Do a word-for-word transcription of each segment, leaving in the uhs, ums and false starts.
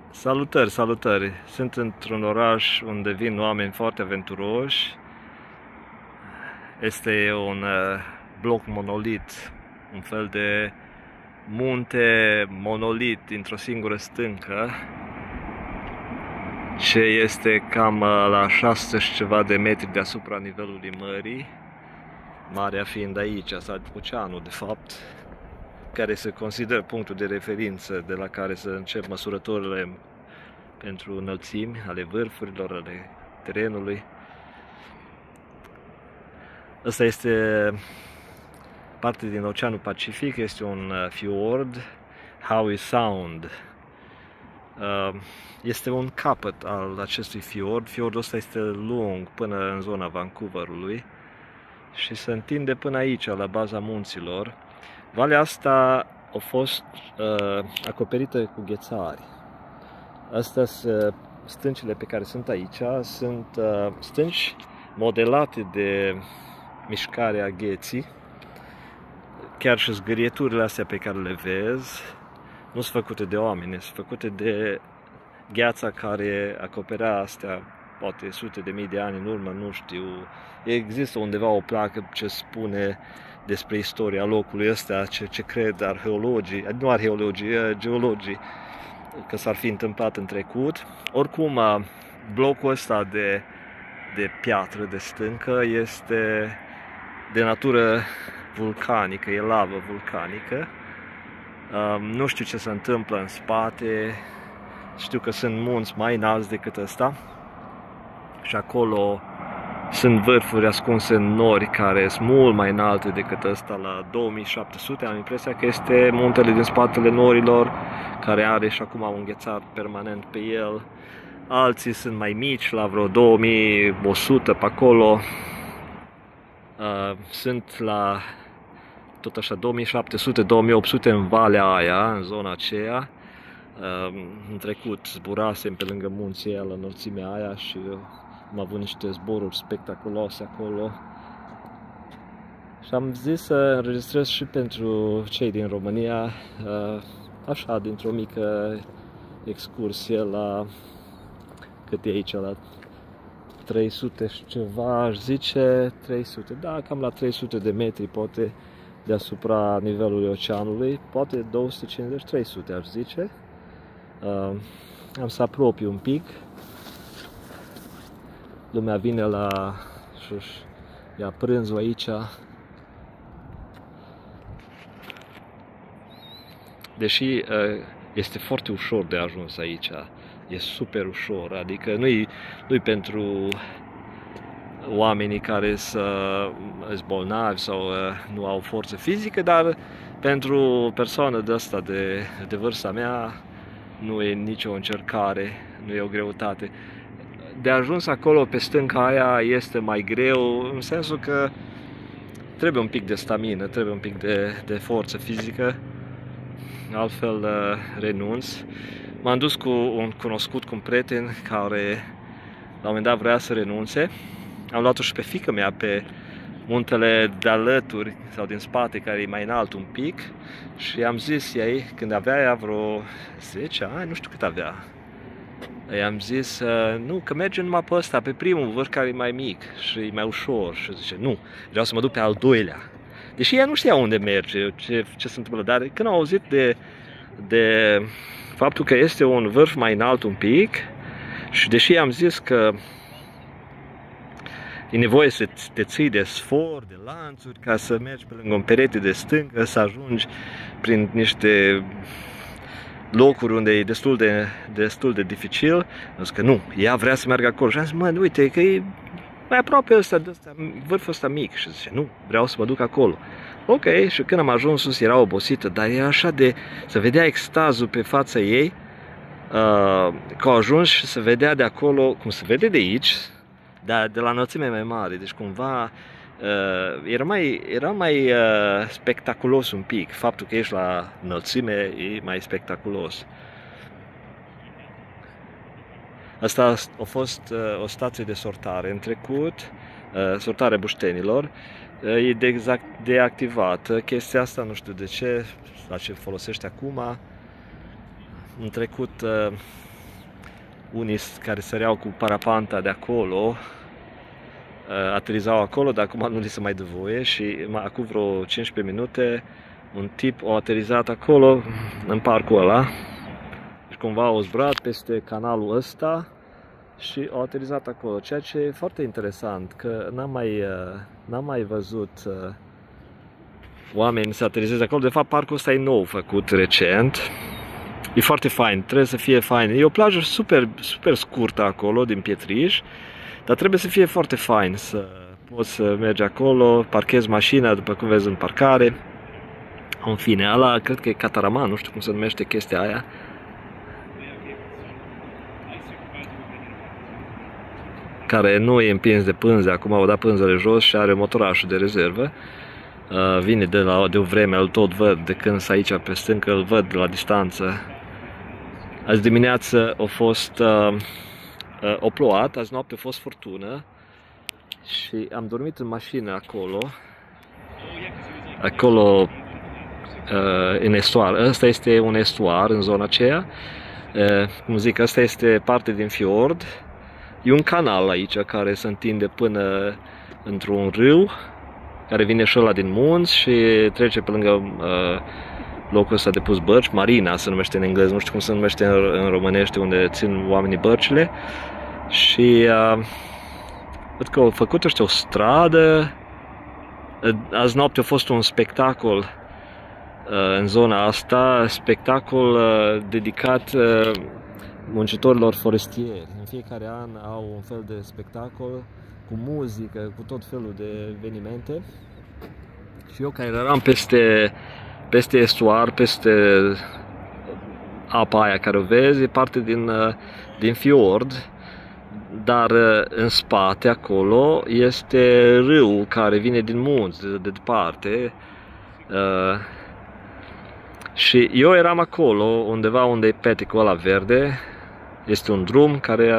Salutări, salutări! Sunt într-un oraș unde vin oameni foarte aventuroși. Este un uh, bloc monolit, un fel de munte monolit dintr-o singură stâncă, ce este cam uh, la șase sute și ceva de metri deasupra nivelului mării, marea fiind aici, sau oceanul de fapt, care se consideră punctul de referință de la care să încep măsurătorile pentru înălțimi ale vârfurilor, ale terenului. Ăsta este parte din Oceanul Pacific, este un fiord, Howe Sound. Este un capăt al acestui fiord. Fiordul ăsta este lung până în zona Vancouverului și se întinde până aici, la baza munților. Valea asta a fost uh, acoperită cu ghețari. Astea sunt stâncile pe care sunt aici, sunt uh, stânci modelate de mișcarea gheții. Chiar și zgârieturile astea pe care le vezi nu sunt făcute de oameni, sunt făcute de gheața care acoperea astea poate sute de mii de ani în urmă, nu știu. Există undeva o placă ce spune despre istoria locului ăsta, ce, ce cred arheologii, nu arheologii, geologii, că s-ar fi întâmplat în trecut. Oricum, blocul ăsta de, de piatră, de stâncă, este de natură vulcanică, e lavă vulcanică. Nu știu ce se întâmplă în spate, știu că sunt munți mai înalți decât ăsta și acolo sunt vârfuri ascunse în nori care sunt mult mai înalte decât ăsta, la două mii șapte sute. Am impresia că este muntele din spatele norilor, care are și acum un ghețar permanent pe el. Alții sunt mai mici, la vreo două mii o sută pe acolo. Sunt la tot așa două mii șapte sute două mii opt sute în valea aia, în zona aceea. În trecut zburasem pe lângă munții aia, la înălțimea aia, și am avut niște zboruri spectaculoase acolo. Și am zis să înregistrez și pentru cei din România, așa, dintr-o mică excursie la, cât e aici, la trei sute și ceva, aș zice, trei sute, da, cam la trei sute de metri, poate, deasupra nivelului oceanului, poate două sute cincizeci trei sute, aș zice. Am să apropiu un pic. Lumea vine la și-și ia prânzul aici. Deși este foarte ușor de ajuns aici, e super ușor, adică nu-i nu-i pentru oamenii care sunt bolnavi sau nu au forță fizică, dar pentru o persoană de asta de, de vârsta mea nu e nicio încercare, nu e o greutate. De ajuns acolo pe stânca aia este mai greu, în sensul că trebuie un pic de stamină, trebuie un pic de, de forță fizică, altfel renunț. M-am dus cu un cunoscut, cu un prieten care la un moment dat vrea să renunțe. Am luat-o și pe fiica mea pe muntele de alături sau din spate, care e mai înalt un pic, și am zis ei, când avea ea vreo zece ani, nu știu cât avea, i-am zis, nu, că mergem numai pe ăsta, pe primul vârf care e mai mic și e mai ușor. Și zice, nu, vreau să mă duc pe al doilea. Deși ea nu știa unde merge, ce, ce se întâmplă, dar când au auzit de, de faptul că este un vârf mai înalt un pic, și deși am zis că e nevoie să te ții de sfor, de lanțuri, ca să mergi pe lângă un perete de stâncă, să ajungi prin niște locuri unde e destul de, destul de dificil. Am zis că nu, ea vrea să meargă acolo. Și am zis, mă, uite, că e mai aproape ăsta, de ăsta, vârful ăsta mic. Și zice, nu, vreau să mă duc acolo. Ok, și când am ajuns sus, era obosită, dar era așa de, să vedea extazul pe fața ei, uh, că au ajuns și se vedea de acolo, cum se vede de aici, dar de la înălțime mai mare, deci cumva uh, era mai, era mai uh, spectaculos un pic. Faptul că ești la înălțime e mai spectaculos. Asta a fost uh, o stație de sortare în trecut, uh, sortare buștenilor. Uh, e de exact deactivată chestia asta, nu știu de ce, la ce folosește acum. În trecut uh, unii care săreau cu parapanta de acolo, aterizau acolo, dar acum nu li se mai dă voie și acum vreo cincisprezece minute un tip a aterizat acolo, în parcul ăla, și cumva a zburat peste canalul ăsta și a aterizat acolo, ceea ce e foarte interesant, că n-am mai, n-am mai văzut oameni să aterizeze acolo. De fapt, parcul ăsta e nou făcut recent. E foarte fain, trebuie să fie fain. E o plajă super, super scurtă acolo, din pietriș, dar trebuie să fie foarte fain, să poți să mergi acolo, parchezi mașina, după cum vezi, în parcare. În fine, ăla, cred că e cataraman, nu știu cum se numește chestia aia. Care nu e împins de pânze, acum au dat pânzele jos și are motorașul de rezervă. Uh, vine de, la, de o vreme, îl tot văd, de când sunt aici pe stâncă, îl văd la distanță. Azi dimineață a fost, uh, uh, a plouat, azi noapte a fost furtună și am dormit în mașină acolo, acolo uh, în estuar. Ăsta este un estuar în zona aceea, uh, cum zic, ăsta este parte din fiord. E un canal aici care se întinde până într-un râu, care vine și ăla din munți și trece pe lângă uh, locul ăsta de pus bărci, marina se numește în engleză, nu știu cum se numește în, în românește, unde țin oamenii bărcile. Și uh, văd că au făcut ăștia o stradă. Azi noapte a fost un spectacol uh, în zona asta, spectacol uh, dedicat uh, muncitorilor forestieri. În fiecare an au un fel de spectacol cu muzică, cu tot felul de evenimente. Și eu, care eram peste, peste estuar, peste apa aia care o vezi, e parte din, din fiord, dar în spate, acolo, este râul care vine din munți, de, de departe. Uh, și eu eram acolo, undeva unde e peticul ăla verde, este un drum care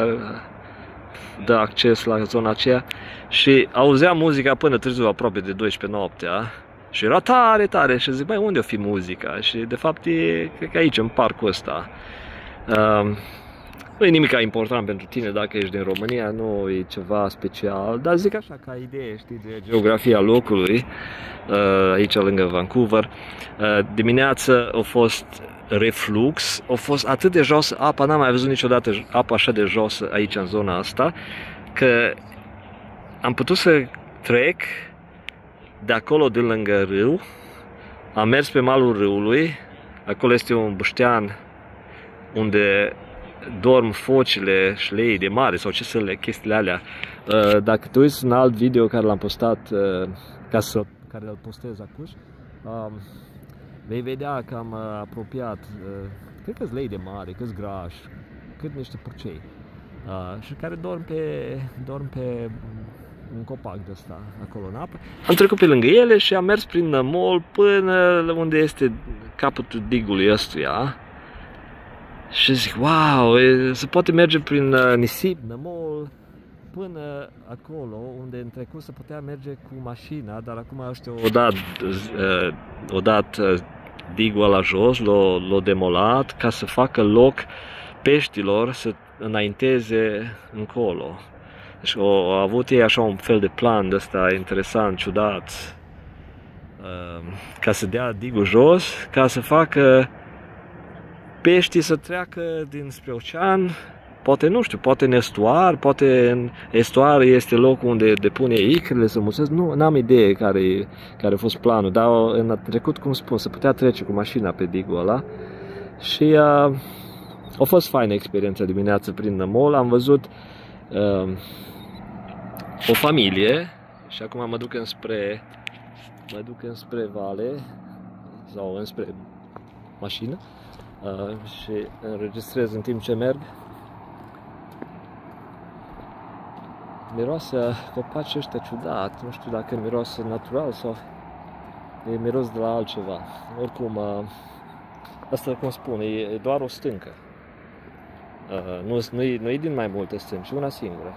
dă acces la zona aceea și auzeam muzica până târziu, aproape de douăsprezece noaptea, și era tare, tare și zic, băi, unde o fi muzica? Și de fapt e, cred că aici, în parcul ăsta. Uh, nu e nimic important pentru tine dacă ești din România, nu e ceva special, dar zic așa ca idee, știi, de geografia locului, uh, aici lângă Vancouver. Uh, dimineața a fost reflux, a fost atât de jos apa, n-am mai văzut niciodată apa așa de jos aici în zona asta, că am putut să trec de acolo de lângă râu, am mers pe malul râului, acolo este un buștean unde dorm focile șleii de mare sau ce sunt chestiile alea. Dacă te uiți în alt video care l-am postat, ca să, care îl postez acum, vei vedea că am apropiat, cred că-s lei de mare, că-s grași, cât niște purcei, și care dorm pe, dorm pe un copac de ăsta, acolo în apă. Am trecut pe lângă ele și am mers prin nămol până unde este capătul digului ăstuia. Și zic, wow, se poate merge prin nisip, nămol, până acolo, unde în trecut se putea merge cu mașina, dar acum ăștia au dat, au dat digul ăla jos, l-au demolat ca să facă loc peștilor să înainteze încolo. Deci au avut ei așa un fel de plan de ăsta interesant, ciudat, ca să dea digul jos, ca să facă peștii să treacă dinspre ocean, poate, nu știu, poate în estuar, poate în estuar este locul unde depune icrele să mulțesc, nu, n-am idee care, care a fost planul, dar în trecut, cum spun, se putea trece cu mașina pe digul ăla și uh, a fost faină experiența dimineața prin nămol, am văzut uh, o familie și acum mă duc înspre, mă duc înspre vale sau înspre mașină. Uh, și înregistrez în timp ce merg. Miroase copacii ăștia ciudat, nu știu dacă miroase natural sau e miros de la altceva. Oricum, uh, asta, cum spun, e doar o stâncă. Uh, nu, nu, e, nu e din mai multe stânci, una singură.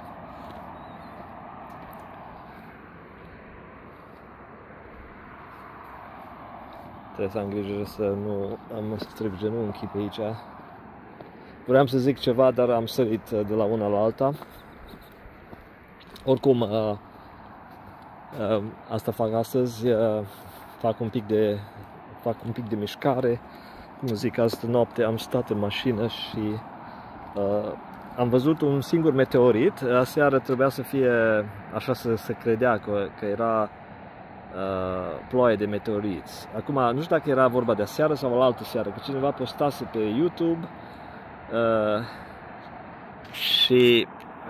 Trebuie să am grijă să nu am stric genunchii pe aici. vreau să zic ceva, dar am sărit de la una la alta. Oricum, uh, uh, asta fac astăzi, uh, fac un pic de, fac un pic de mișcare. Cum zic, astă noapte am stat în mașină și uh, am văzut un singur meteorit. Aseară trebuia să fie, așa să se credea că, că era uh, ploaie de meteoriți. Acum, nu știu dacă era vorba de aseară sau la altă seară, că cineva postase pe YouTube uh, și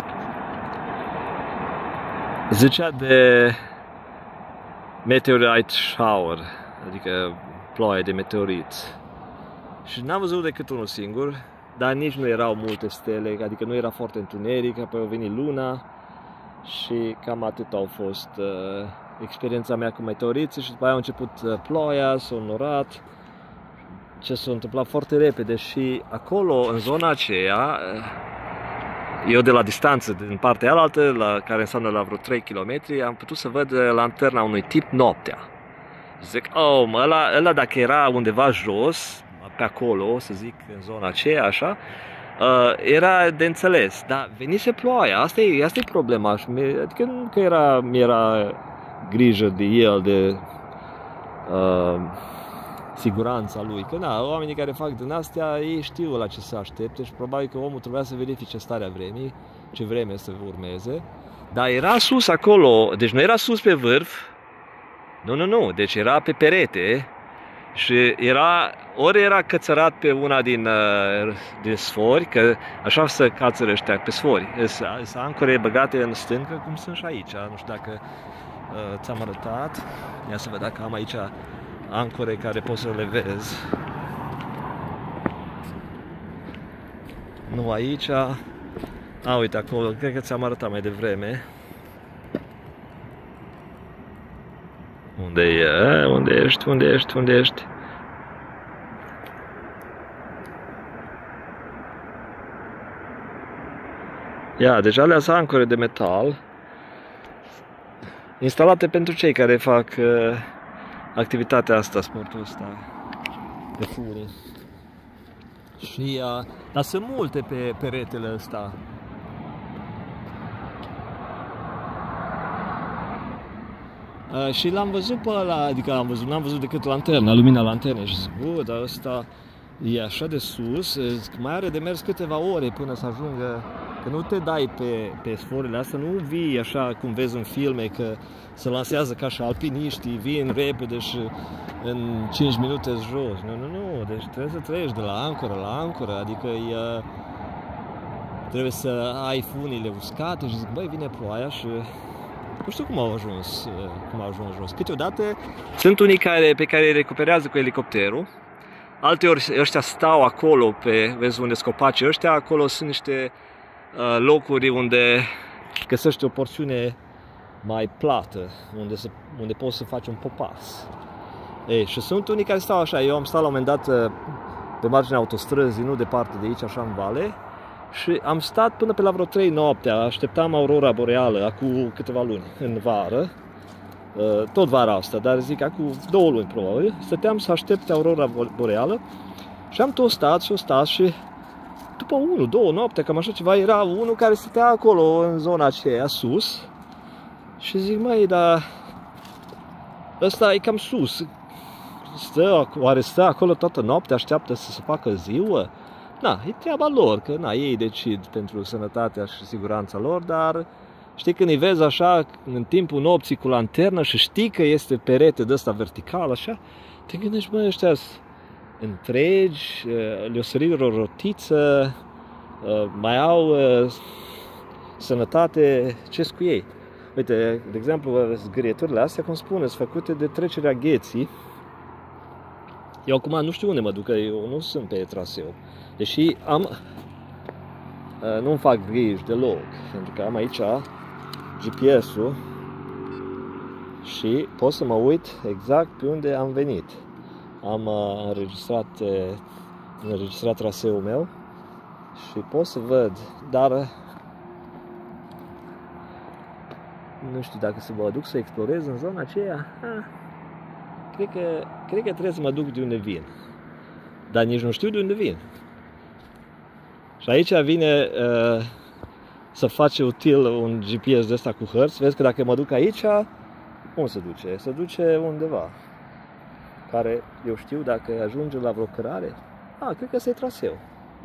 zicea de meteorite shower, adică ploaie de meteoriți. Și n-am văzut decât unul singur, dar nici nu erau multe stele, adică nu era foarte întuneric, apoi a venit luna și cam atât au fost uh, experiența mea cu meteoriți și după aia a început uh, ploaia, s-a înnorat, ce s-a întâmplat foarte repede și acolo, în zona aceea, eu de la distanță, din partea alaltă, la, care înseamnă la vreo trei kilometri, am putut să văd lanterna unui tip noaptea. Zic, oh, mă, ăla, ăla dacă era undeva jos, pe acolo, să zic, în zona aceea, așa, uh, era de înțeles, dar venise ploaia, asta e, asta e problema, adică nu că era, mi-era grijă de el, de uh, siguranța lui, că na, oamenii care fac din astea, ei știu la ce se aștepte și probabil că omul trebuia să verifice starea vremii, ce vreme să urmeze, dar era sus acolo, deci nu era sus pe vârf, nu, nu, nu, deci era pe perete. Și era, ori era cățărat pe una din, din sfori, că așa se cațără ăștia pe sfori. Sunt ancore băgate în stâncă, cum sunt și aici. Nu știu dacă uh, ți-am arătat. Ia să văd dacă am aici ancore care poți să le vezi. Nu aici. A, uite acolo, cred că ți-am arătat mai devreme. Unde e? Unde ești? Unde ești? Unde ești? Ia, deci alea sunt ancore de metal instalate pentru cei care fac uh, activitatea asta, sportul ăsta de furii. Și, uh, dar sunt multe pe peretele ăsta. Uh, și l-am văzut pe ăla, adică l-am văzut, n-am văzut decât lanterna, lumina lanternei și zic, bă, dar ăsta e așa de sus, zic, mai are de mers câteva ore până să ajungă, că nu te dai pe, pe sforile astea, nu vii așa cum vezi în filme, că se lansează ca și alpiniștii, vin repede și în cinci minute jos, nu, nu, nu, deci trebuie să treci de la ancoră la ancoră, adică e, trebuie să ai funile uscate și zic, băi, vine ploaia și... Nu știu cum au ajuns, cum au ajuns jos. Câteodată sunt unii care, pe care îi recuperează cu elicopterul, alteori ăștia stau acolo, pe, vezi unde scopace ăștia, acolo sunt niște uh, locuri unde găsești o porțiune mai plată, unde, se, unde poți să faci un popas. Ei, și sunt unii care stau așa, eu am stat la un moment dat pe marginea autostrăzii, nu departe de aici, așa în vale, și am stat până pe la vreo trei noaptea, așteptam aurora boreală, acum câteva luni, în vară, tot vara asta, dar zic, acum două luni probabil, stăteam să aștept aurora boreală și am tot stat și o stat și după unu, două noapte, cam așa ceva, era unul care stătea acolo, în zona aceea, sus, și zic, măi, dar ăsta e cam sus, stă, oare stă acolo toată noaptea, așteaptă să se facă ziua? Na, e treaba lor, că na, ei decid pentru sănătatea și siguranța lor, dar știi, când îi vezi așa, în timpul nopții cu lanternă și știi că este perete de ăsta vertical, așa, te gândești, mă, ăștia întregi, le-o sărit o rotiță, mai au sănătate, ce-s cu ei? Uite, de exemplu, zgârieturile astea, cum spune, sunt făcute de trecerea gheții. Eu acum nu știu unde mă duc, că eu nu sunt pe traseu. Deși am, nu-mi fac griji deloc, pentru că am aici G P S-ul și pot să mă uit exact pe unde am venit. Am înregistrat, înregistrat traseul meu și pot să văd, dar nu știu dacă să mă duc să explorez în zona aceea. Ah, cred că, cred că trebuie să mă duc de unde vin, dar nici nu știu de unde vin. Și aici vine uh, să face util un G P S de ăsta cu hărți. Vezi că dacă mă duc aici, unde se duce? Se duce undeva. Care, eu știu, dacă ajunge la vreo cărare, a, cred că ăsta e traseu.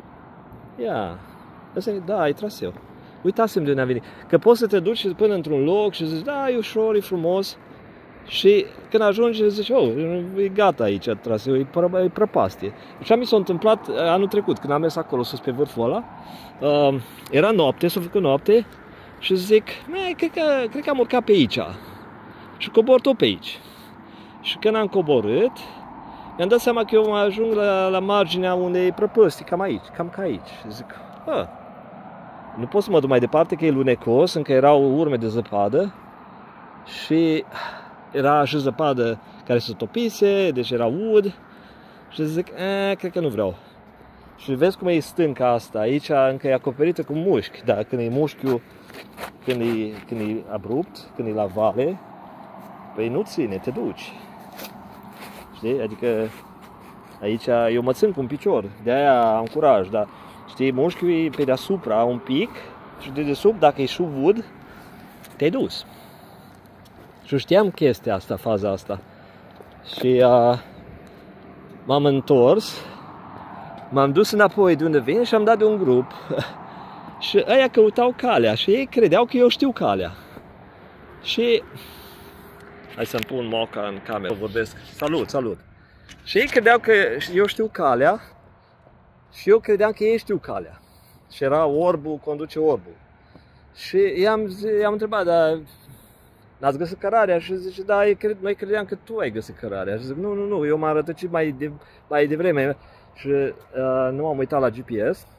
Ia, ăsta e, da, e traseu. Uitasem de unde a venit. Că poți să te duci până într-un loc și zici, da, e ușor, e frumos. Și când ajungi, zici, oh, e gata aici traseu, e, pră, e prăpastie. Așa mi s-a întâmplat anul trecut, când am mers acolo sus pe vârful ăla. Uh, era noapte, s-a făcut noapte și zic, cred că, cred că am urcat pe aici. Și cobor tot pe aici. Și când am coborât, mi-am dat seama că eu mă ajung la, la marginea unei prăpăstii, cam aici, cam ca aici. Și zic, ah, nu pot să mă duc mai departe, că e lunecos, încă erau urme de zăpadă și era și zăpadă care se topise, deci era ud. Și zic, eh, cred că nu vreau. Și vezi cum e stânca asta, aici încă e acoperită cu mușchi. Da, când e mușchiul, când e, când e abrupt, când e la vale, păi nu ține, te duci. Știi? Adică aici eu mă țin cu un picior, de-aia am curaj, dar știi, mușchiul e pe deasupra un pic și de desubt, dacă e sub ud, te-ai dus. Și știam chestia asta, faza asta. Și uh, m-am întors, m-am dus înapoi de unde vin și am dat de un grup. Și ăia căutau calea și ei credeau că eu știu calea. Și hai să-mi pun moca în cameră, vorbesc. Salut, salut. Și ei credeau că eu știu calea și eu credeam că ei știu calea. Și era orbul, conduce orbul. Și i-am, i-am întrebat, dar n-ați găsit cărarea? Și zice, da, noi credeam că tu ai găsit cărarea. Și zic, nu, nu, nu, eu m-am rătăcit mai, de, mai devreme și uh, nu am uitat la G P S.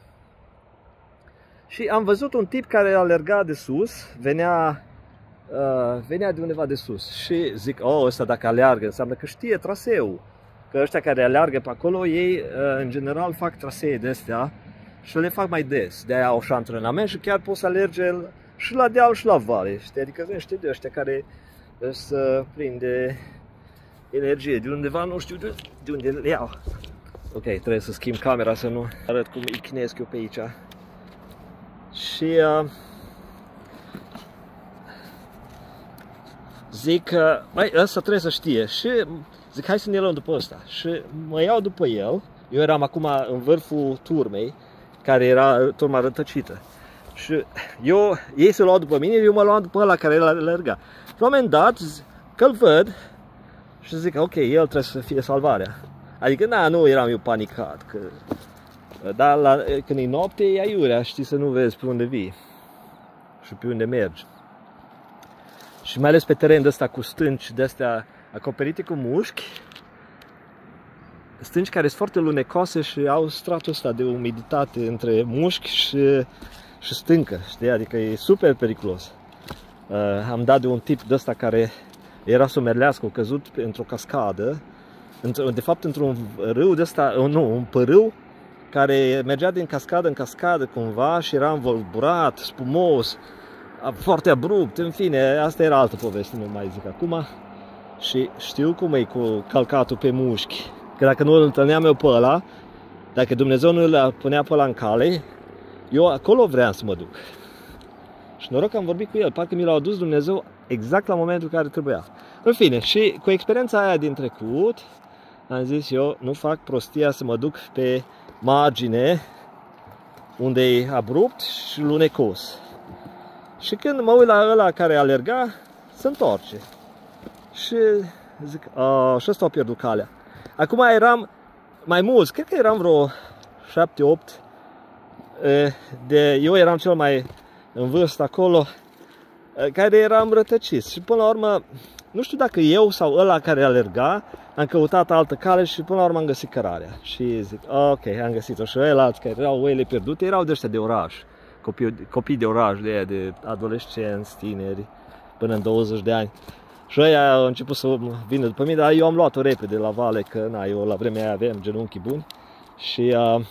Și am văzut un tip care alerga de sus, venea, uh, venea de undeva de sus. Și zic, oh, ăsta dacă aleargă, înseamnă că știe traseul. Că ăștia care aleargă pe acolo, ei uh, în general fac trasee de astea și le fac mai des. De-aia au și antrenament și chiar poți să alerge și la deal și la vale. Știi? Adică știi de ăștia care să prinde energie de undeva, nu știu de, de unde le iau. Ok, trebuie să schimb camera să nu arăt cum îi chinesc eu pe aici. Și uh, zic că, băi, ăsta trebuie să știe. Și zic, hai să ne luăm după ăsta. Și mă iau după el. Eu eram acum în vârful turmei, care era turma rătăcită. Și eu, ei se luau după mine, eu mă luam după ăla care alerga. La un moment dat, că-l văd și zic, ok, el trebuie să fie salvarea. Adică, na, nu eram eu panicat. Că, dar la, când e noapte, e aiurea, știi, să nu vezi pe unde vii și pe unde mergi. Și mai ales pe teren de ăsta cu stânci de astea acoperite cu mușchi, stânci care sunt foarte lunecoase și au stratul ăsta de umiditate între mușchi și, și stâncă, știi? Adică e super periculos. Uh, am dat de un tip de ăsta care era să merlească, a căzut într-o cascadă, de fapt într-un râu de ăsta, nu, un părâu care mergea din cascadă în cascadă cumva și era învolburat, spumos, foarte abrupt, în fine, asta era altă poveste, nu mai zic acum. Și știu cum e cu calcatul pe mușchi, că dacă nu îl întâlneam eu pe ăla, dacă Dumnezeu nu îl punea pe ăla în cale, eu acolo vreau să mă duc. Și noroc că am vorbit cu el, parcă mi l-a adus Dumnezeu exact la momentul care trebuia. În fine, și cu experiența aia din trecut, am zis eu, nu fac prostia să mă duc pe margine, unde e abrupt și lunecos. Și când mă uit la ăla care alerga, se întoarce. Și zic, și ăsta a pierdut calea. Acum eram mai mulți, cred că eram vreo șapte opt. De, eu eram cel mai în vârstă acolo, care eram rătăciți. Și până la urmă, nu știu dacă eu sau ăla care alerga, am căutat altă cale și până la urmă am găsit cărarea. Și zic, ok, am găsit-o. Și ăilalți care erau oile pierdute, erau de ăștia de oraș. Copii, copii de oraș, de, aia, de adolescenți, tineri, până în douăzeci de ani. Și ăia au început să vină după mine, dar eu am luat-o repede la vale, că na, eu la vremea aia aveam genunchii buni. Și uh,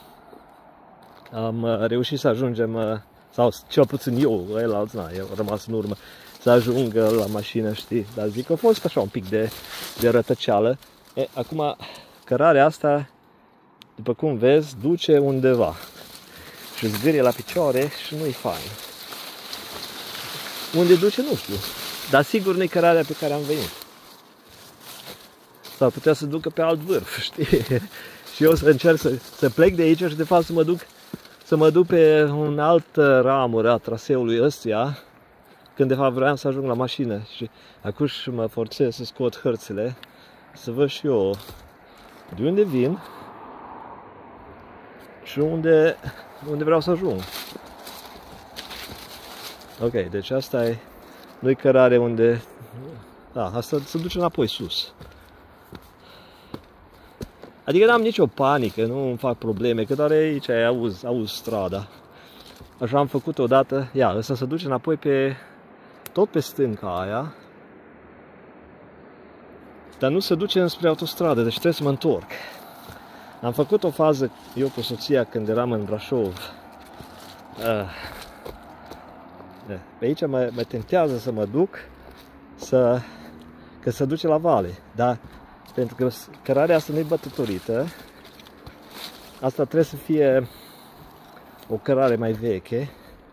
am reușit să ajungem, uh, sau cel puțin eu, ăilalți, na, eu am rămas în urmă, să ajung la mașină, știi. Dar zic că a fost așa un pic de, de rătăceală. E, acum, cărarea asta, după cum vezi, duce undeva. și zgârie la picioare și nu-i fain. Unde duce, nu știu. Dar sigur nu-i cărarea pe care am venit. S-ar putea să ducă pe alt vârf, știi? Și eu să încerc să, să plec de aici și de fapt să mă duc să mă duc pe un alt ramură a traseului ăstuia, când de fapt vreau să ajung la mașină. Și acum mă forțez să scot hărțile, să văd și eu de unde vin și unde, unde vreau să ajung. Ok, deci asta e, nu-i cărare unde, da, asta se duce înapoi sus. Adică n-am nicio panică, nu îmi fac probleme, că doar aici auzi, auzi strada. Așa am făcut odată, ia, ăsta se duce înapoi pe, tot pe stânca aia, dar nu se duce înspre autostradă, deci trebuie să mă întorc. Am făcut o fază, eu cu soția, când eram în Brașov. Pe aici mă, mă tentează să mă duc, să, că se duce la vale, dar pentru că cărarea asta nu e bătătorită, asta trebuie să fie o cărare mai veche.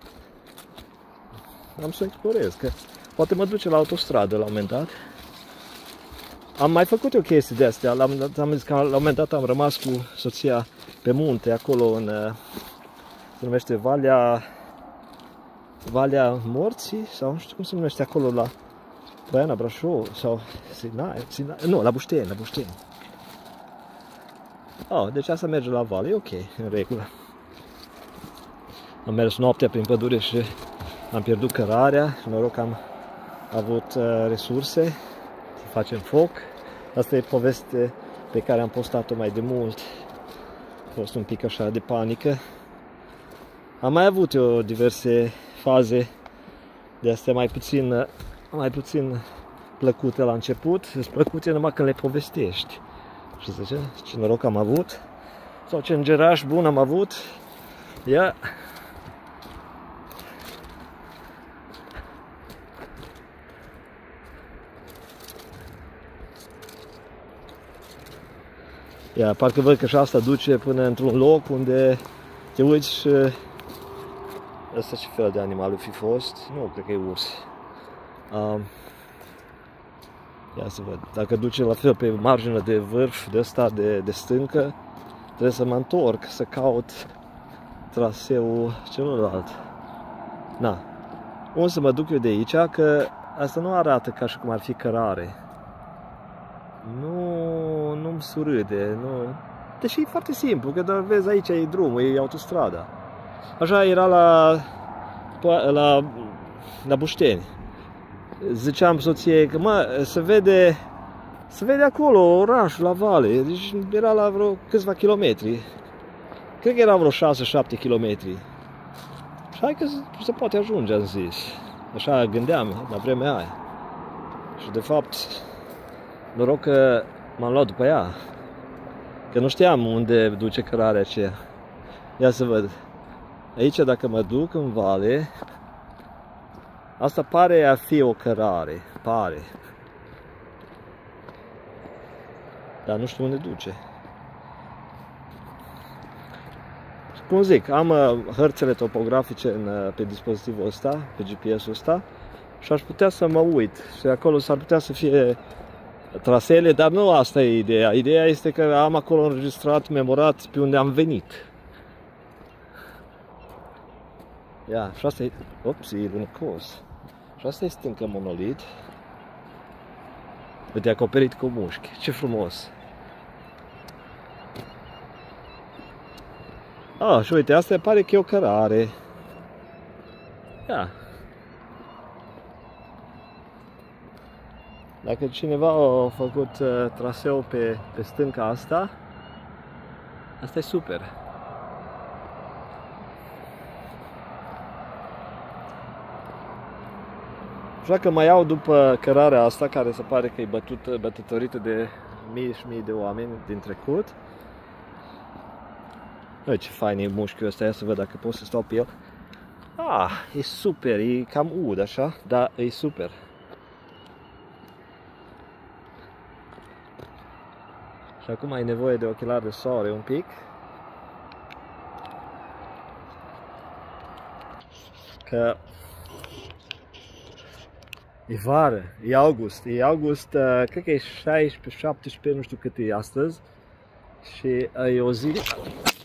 Am să explorez, că poate mă duce la autostradă la un moment dat. Am mai făcut o chestie de astea, la, am zis că la un moment dat am rămas cu soția pe munte, acolo în, se numește Valea, Valea Morții, sau nu știu cum se numește acolo la Băiana Brașov, sau Sinaia, Sinaia, nu, la Bușteni, la Bușteni. Oh, deci asta merge la vale, e ok, în regulă. Am mers noaptea prin pădure și am pierdut cărarea, noroc că am avut uh, resurse să facem foc. Asta e poveste pe care am postat-o mai de mult. A fost un pic așa de panică. Am mai avut eu diverse faze de astea mai puțin, mai puțin plăcute la început. Sunt plăcute numai când le povestești. Și zice, ce noroc am avut, sau ce îngeraș bun am avut. Ia. Ia, parcă văd că și asta duce până într-un loc unde te uiți și... Asta ce fel de animal fi fost? Nu, cred că e urs. Um, ia să văd. Dacă duce la fel pe marginea de vârf, de ăsta de, de stâncă, trebuie să mă întorc, să caut traseul celălalt. Na. Unde să mă duc eu de aici, că asta nu arată ca și cum ar fi cărare. Nu, nu-mi surâde, nu... Deși e foarte simplu, că doar vezi aici e drumul, e autostrada. Așa era la, la, la Bușteni. Ziceam soției că, mă, se vede, se vede acolo orașul, la vale, deci era la vreo câțiva kilometri. Cred că era vreo șase șapte kilometri. Și hai că se poate ajunge, am zis. Așa gândeam la vremea aia. Și de fapt, noroc că m-am luat după ea. Că nu știam unde duce cărarea aceea. Ia să văd. Aici dacă mă duc în vale, asta pare a fi o cărare. Pare. Dar nu știu unde duce. Cum zic, am hărțile topografice în, pe dispozitivul ăsta, pe G P S-ul ăsta, și aș putea să mă uit. Și acolo s-ar putea să fie traseele, dar nu asta e ideea. Ideea este că am acolo înregistrat, memorat pe unde am venit. Ia, și asta e, ops, e lunecos. Și asta e stâncă monolit. Uite, acoperit cu mușchi. Ce frumos! Ah, și uite, asta pare că e o cărare. Ia. Dacă cineva a făcut uh, traseu pe, pe stânca asta, asta e super. Așa că mai iau după cărarea asta, care se pare că e bătută, bătătorită de mii și mii de oameni din trecut. Uite ce fain e mușchiul ăsta, ia să văd dacă pot să stau pe el. Ah, e super, e cam ud așa, dar e super. Și acum ai nevoie de ochelari de soare un pic. că e vară, e august, e august, cred că e șaisprezece, șaptesprezece, nu știu cât e astăzi și e o zi